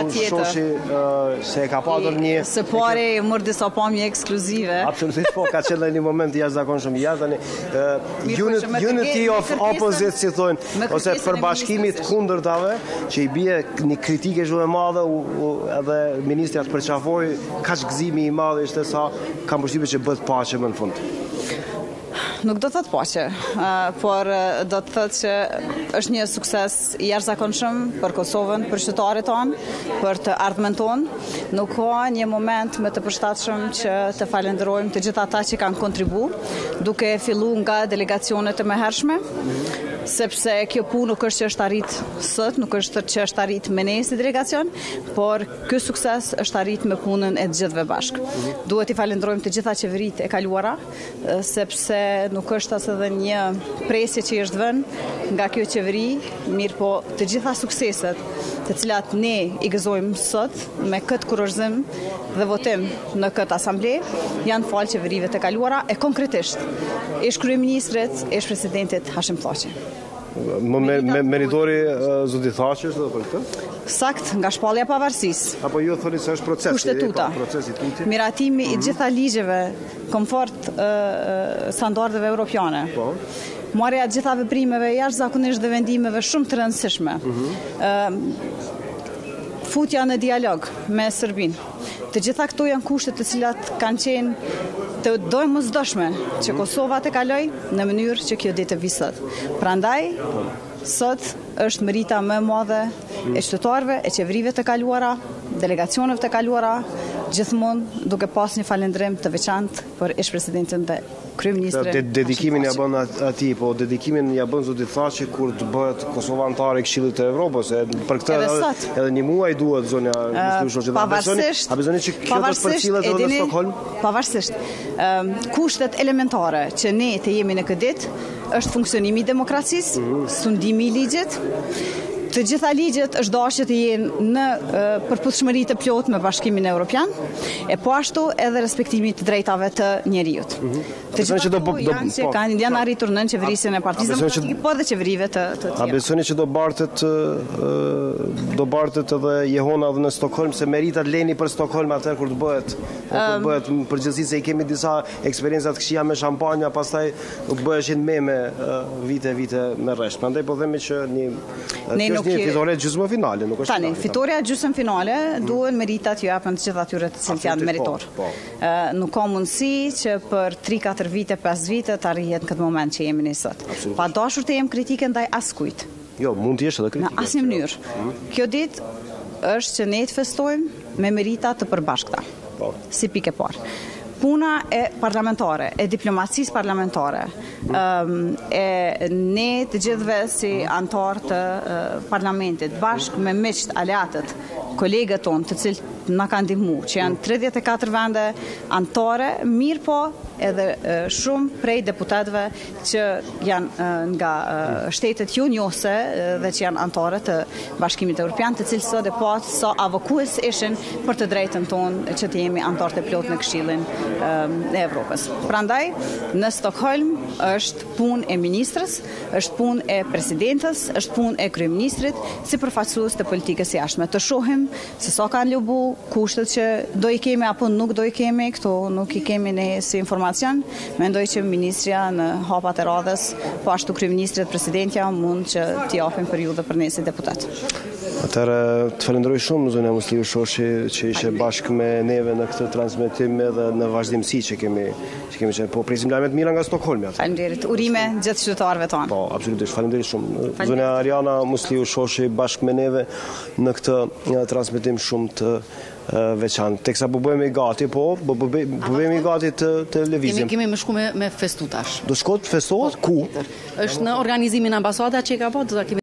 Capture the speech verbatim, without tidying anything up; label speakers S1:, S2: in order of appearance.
S1: shoshi se e ka patur një...
S2: Se pare mërë disa pamje ekskluzive.
S1: Absolutisht po, ka qenë një moment i jashtëzakonshëm. Ja tani unity of opposites, si thonë, ose përbashkimit kundërtave, që i bie një kritike shumë e madhe, edhe ministri atë përqafoi, kaq gëzimi i madh ishte sa kam përshtypjen që bëhet paqe më në fund.
S2: Nuk do të thëtë paqe, por do të thëtë që është një sukses i jashtëzakonshëm për Kosovën, për qytetarët tonë, për të ardhmen tonë. Nuk ka një moment më të përshtatshëm që të falenderojmë të gjithë ata që kanë kontribu, duke fillu nga delegacionet e mëhershme, sepse kjo punë nuk është që është arrit sot, nuk është që është arrit me ne si delegacion, por ky sukses është arrit me punën e të gjithëve bashkë. Duhet i falenderojmë të gjitha qeveritë e kaluara, sepse nuk është as edhe një presje që i është vënë nga kjo qeveri, mirë po të gjitha sukseset të cilat ne i gëzojmë sot me këtë kurorëzim dhe votim në këtë asamble, janë falë qeverive të kaluara e konkretisht ish kryeministrit, ish presidentit Hashim Thaçi.
S1: Meritori zoti Thaçi është për këtë?
S2: Sakt, nga shpallja e pavarësisë.
S1: Apo ju thoni se është procesi?
S2: Kushtetuta. Miratimi i gjitha ligjeve, komfort standardeve europiane.
S1: Po.
S2: Marrja e gjitha veprimeve jashtëzakonisht dhe vendimeve shumë të rëndësishme. Futja në dialog me Serbinë. Të gjitha këto janë kushte të cilat kanë qenë të dojmë mosdoshme që Kosova të kaloj në mënyrë që kjo ditë vi sot. Prandaj, sot është merita më e madhe e qytetarëve, e qeverive të kaluara, delegacioneve të kaluara, gjithmonë duke pas një falendrim të veçantë për ish-presidentin dhe kryeministrin.
S1: Dedikimin ja bën atij, po dedikimin ja bën zoti Thaçi kur të bëhet Kosova antare e Këshillit të Evropës, për këtë edhe një muaj duhet zonja Musliu
S2: Pavarësisht,
S1: a bezoni që kjo të përcillet edhe në Stockholm?
S2: Pavarësisht, kushtet elementare që ne të jemi në këtë ditë është funksionimi i demokracisë, sundimi i ligjit. Të gjitha ligjet është dashje të jenë në përputhshmëri të plotë me Bashkimin Evropian, e po ashtu edhe respektimi të drejtave të njerëzit. Të gjitha këto janë që kanë janë arritur nën qeverisjen e Partisë Demokratike, po edhe qeverive të të tjera.
S1: A besoni që do bartet do bartet edhe Jehona edhe në Stockholm, se meritat leni për Stockholm atë kur të bëhet, kur bëhet përgjithësisht se i kemi disa eksperjenca të këqija me shampanja, pastaj u bëheshin meme vite vite me rresht. Prandaj po themi që një një fitore gjysmë finale, nuk është.
S2: Tani, fitoria gjysmë finale duhen meritat ju japen të gjithë atyre të cilët janë meritor. Nuk ka mundësi që për tri katër vite, pesë vite të arrihet në këtë moment që jemi ne sot. Pa dashur të jem kritike ndaj askujt.
S1: Jo, mund të jesh edhe kritike.
S2: Në asnjë mënyrë. Kjo ditë është që ne të festojmë me merita të përbashkëta. Si pikë e parë. Puna e parlamentare, e diplomacisë parlamentare, e ne të gjithëve si antar të parlamentit, bashkë me miqt, aleatët, kolegët tonë të cilët na kanë ndihmu, që janë tridhjetë e katër vende antare, mirë po edhe shumë prej deputetëve që janë nga shtetet jo njohëse dhe që janë antare të Bashkimit Evropian, të cilët sot e pat sa avokues ishin për të drejtën tonë që të jemi antarë të plot në Këshillin e Evropës. Prandaj, në Stockholm është punë e ministrës, është punë e presidentës, është punë e kryeministrit, si përfaqësues të politikës jashtme. Të shohim se sa kanë lobu, kushtet që do i kemi apo nuk do i kemi, këto nuk i kemi ne si informacion. Mendoj që ministria në hapat e radhës, po ashtu kryeministrit, presidentja mund që t'i japin për ju dhe për ne si deputat.
S1: Atëherë të falenderoj shumë zonja Musliu Shoshi që ishe bashkë me neve në këtë transmetim edhe në vazhdimsi që kemi që kemi qenë. Po presim lajmet mira nga Stockholmi atë.
S2: Faleminderit. Urime gjithë qytetarëve tonë.
S1: Po, absolutisht. Faleminderit shumë. Zonja Ariana Musliu Shoshi bashkë me neve në këtë transmetim shumë të veçantë. Teksa po bëhemi gati, po, po bëhemi gati të televizim.
S3: Kemi më shku me festu tash.
S1: Do shkot festohet ku?
S3: Është në organizimin ambasada që ka po, do ta kemi